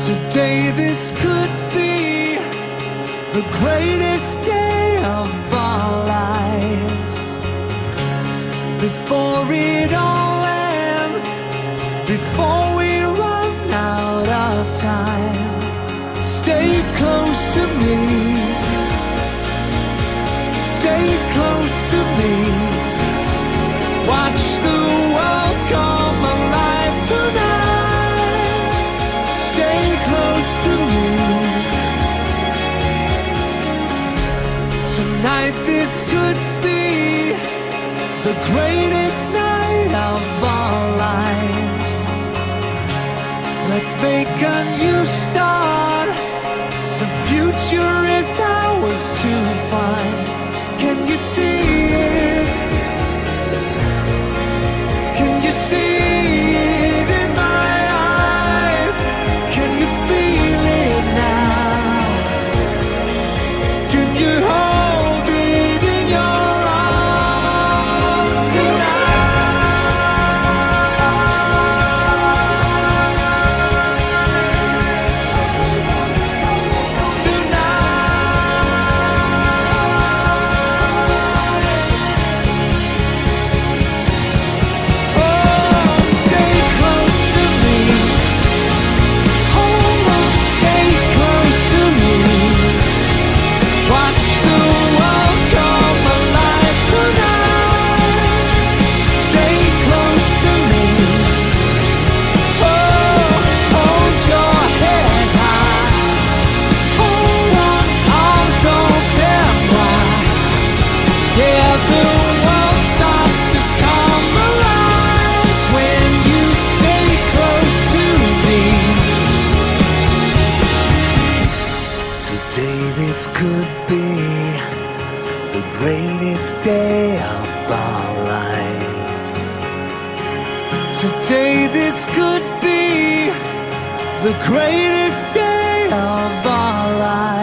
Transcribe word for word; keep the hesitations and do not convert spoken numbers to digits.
Today this could be the greatest day of our lives. Before it all ends, before we run out of time, stay close to me, stay close to me. Watch the world come alive tonight. Stay close to me. Tonight this could be the greatest night of our lives. Let's make a new start. The future is ours to find. Can you see it? Can you see it in my eyes? Can you feel it now? Can you hold it in your arms this could be the greatest day of our lives. Today this could be the greatest day of our lives.